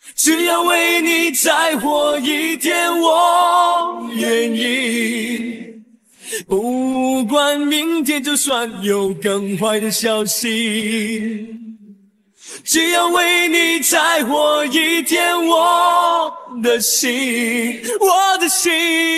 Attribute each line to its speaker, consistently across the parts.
Speaker 1: 只要为你再活一天，我愿意。不管明天就算有更坏的消息，只要为你再活一天，我的心，我的心。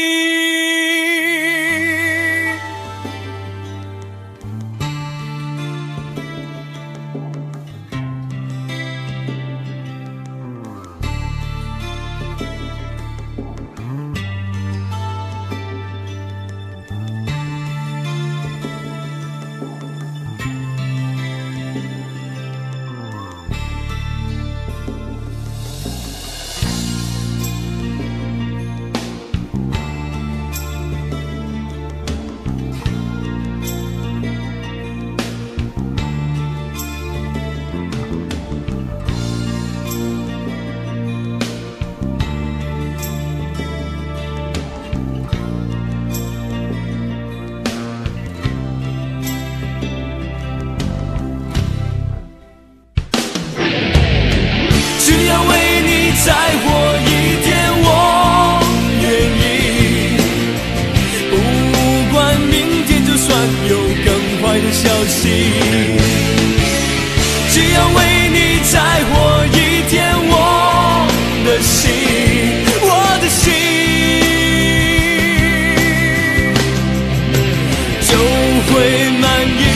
Speaker 1: 再活一天，我愿意。不管明天就算有更坏的消息，只要为你再活一天，我的心，我的心就会满意。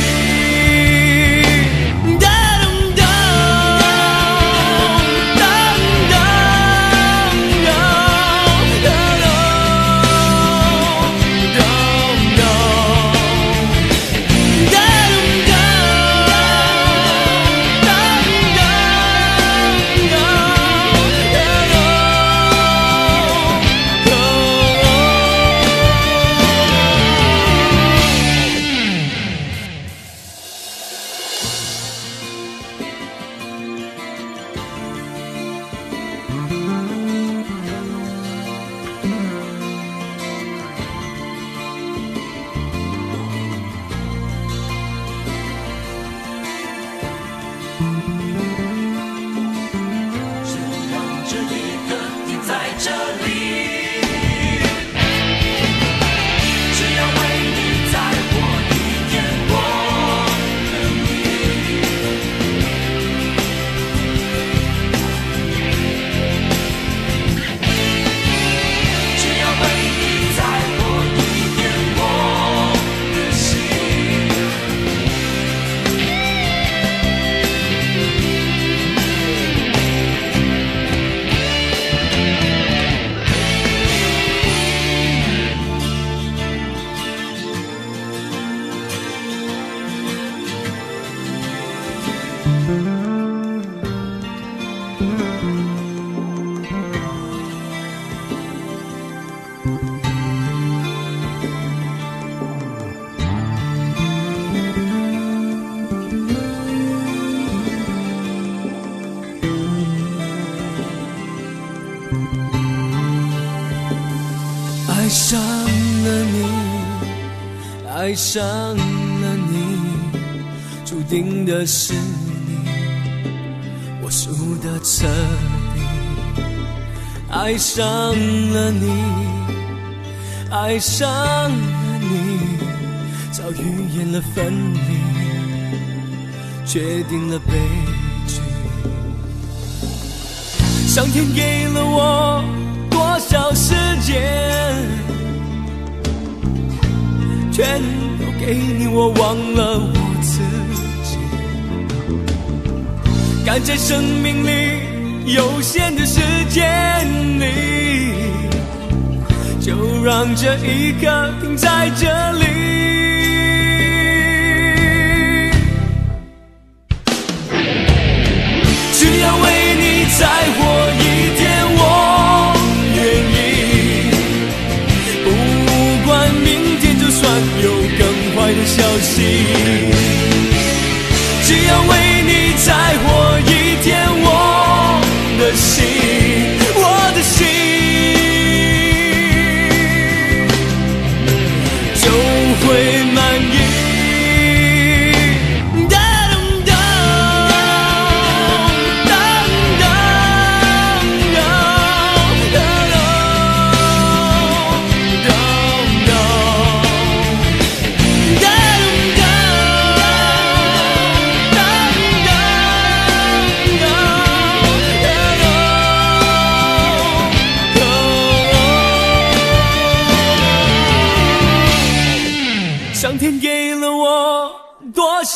Speaker 1: 爱上了你，爱上了你，注定的是你，我输得彻底。爱上了你，爱上了你，早预言了分离，决定了悲剧。上天给了我多少时间，全都给你，我忘了我自己。赶在生命里有限的时间里，就让这一刻停在这里。只要为你再活一天，我愿意。不管明天就算有更坏的消息，只要为你再活一天，我的心，我的心就会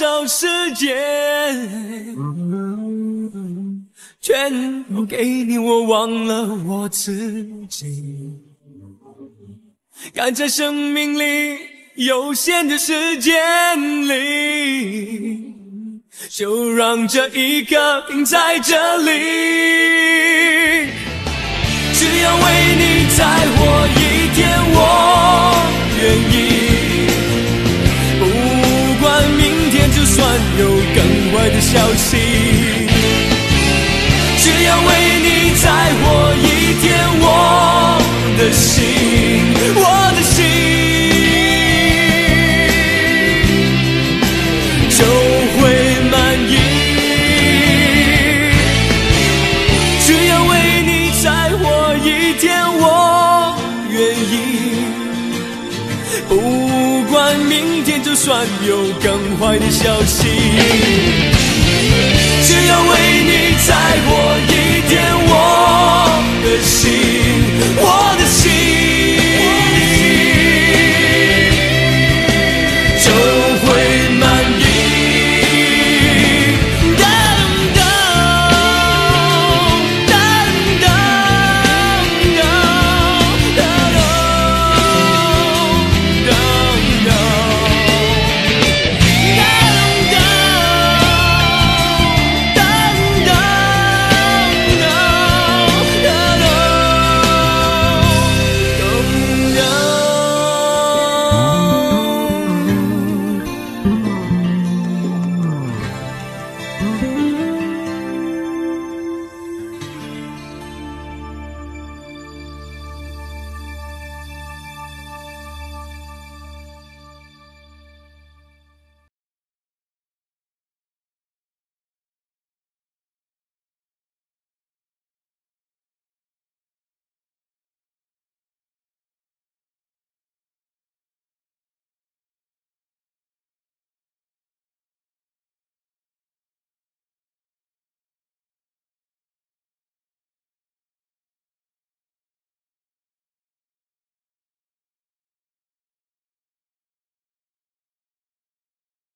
Speaker 1: 少时间，全都给你，我忘了我自己。看在生命里有限的时间里，就让这一刻停在这里。只要为你再活一天，我愿意。不管明天就算有更坏的消息，只要为你再活一天，我的心，我的心就会满意。只要为你再活一天，我愿意。不管明天就算有更坏的消息。